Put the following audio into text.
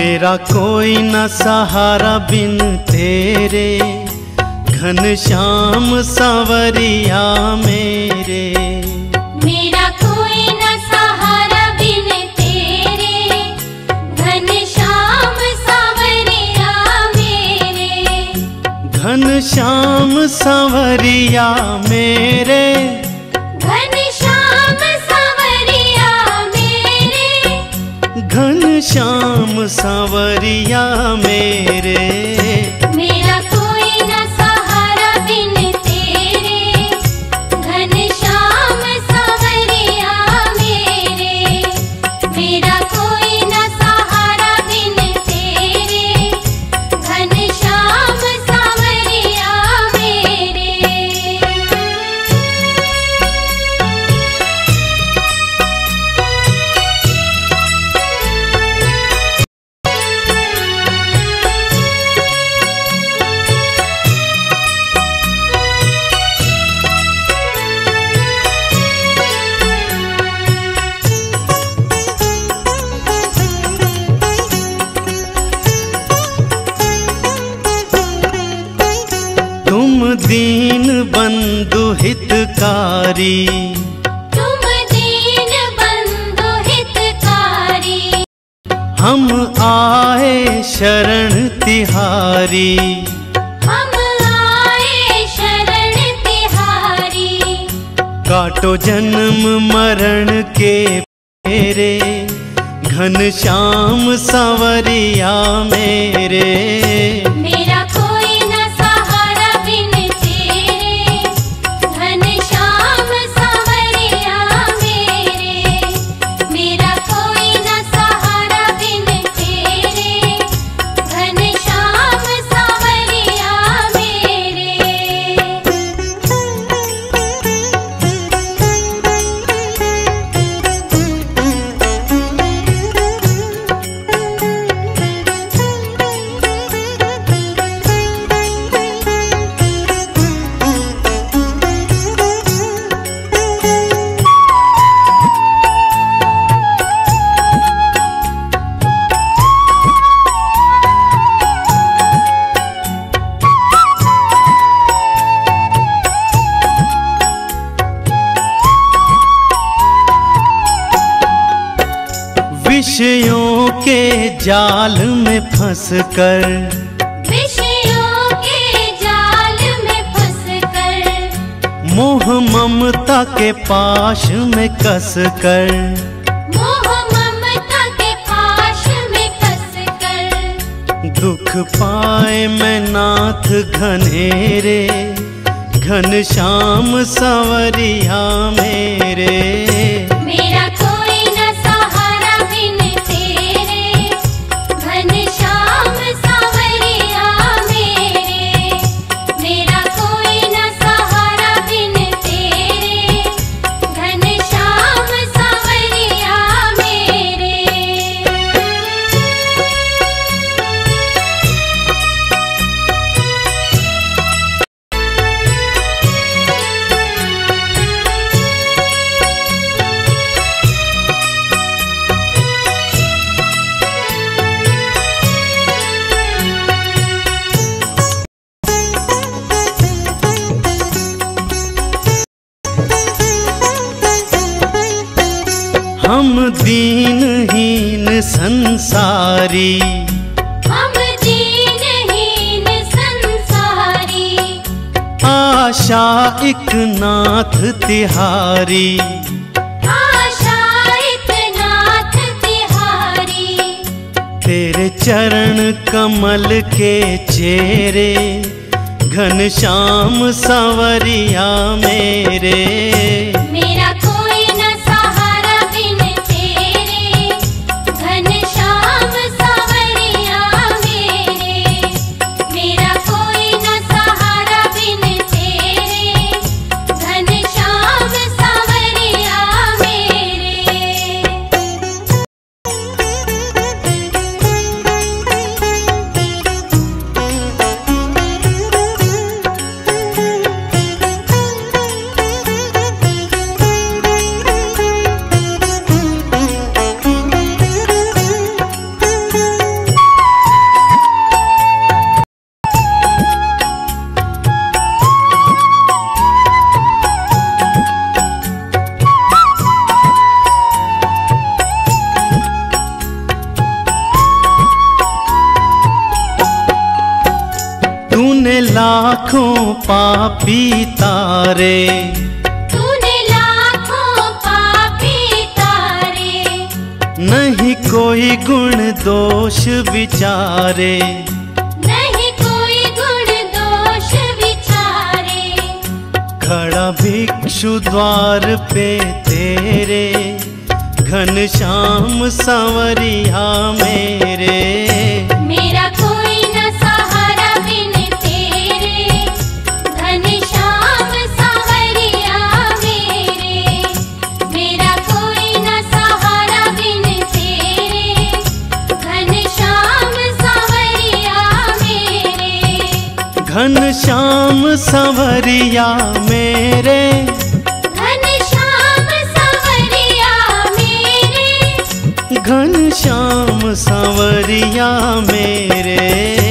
मेरा कोई न सहारा बिन तेरे, घनश्याम सांवरिया मेरे। मेरा कोई न सहारा बिन तेरे, घनश्याम सांवरिया मेरे। घनश्याम सांवरिया मेरे, घनश्याम सांवरिया मेरे। घनश्याम सांवरिया मेरे। मेरा कोई न सहारा बिन तेरे, घनश्याम सांवरिया मेरे। मेरा कोई न सहारा बिन तेरे, घनश्याम सांवरिया मेरे। तुम दीन बंधु हितकारी, तुम दीन बंधु हितकारी। हम आए शरण तिहारी। हम आए शरण तिहारी। काटो जन्म मरण के फेरे, घनश्याम सांवरिया मेरे। मेरा कोई न सहारा बिन तेरे, घनश्याम सांवरिया मेरे। मेरा कोई न सहारा बिन तेरे, घनश्याम सांवरिया मेरे। विषयों के जाल में फंसकर, विषयों के जाल में फंसकर। मोह ममता के पाश में कसकर। मोह ममता के पाश में कसकर। दुख पाए मैं नाथ घनेरे, घनश्याम सांवरिया मेरे। मेरा कोई न सहारा बिन तेरे, घनश्याम सांवरिया मेरे। मेरा कोई न सहारा बिन तेरे, घनश्याम सांवरिया मेरे। हम दीनहीन संसारी, हम दीनहीन संसारी। आशा एक नाथ तिहारी। आशा एक नाथ तिहारी। तेरे चरण कमल के चेहरे, घनश्याम सांवरिया मेरे। मेरा कोई न सहारा बिन तेरे, घनश्याम सांवरिया मेरे। मेरा कोई न सहारा बिन तेरे, घनश्याम सांवरिया मेरे। लाखों पापी तारे, तूने लाखों पापी तारे। नहीं कोई गुण दोष विचारे, नहीं कोई गुण दोष विचारे। खड़ा भिक्षु द्वार पे तेरे, घनश्याम सांवरिया मेरे। मेरा कोई न सहारा बिन तेरे, घनश्याम सांवरिया मेरे। मेरा कोई न सहारा बिन तेरे, घनश्याम सांवरिया मेरे। घनश्याम सांवरिया मेरे, घनश्याम सांवरिया मेरे।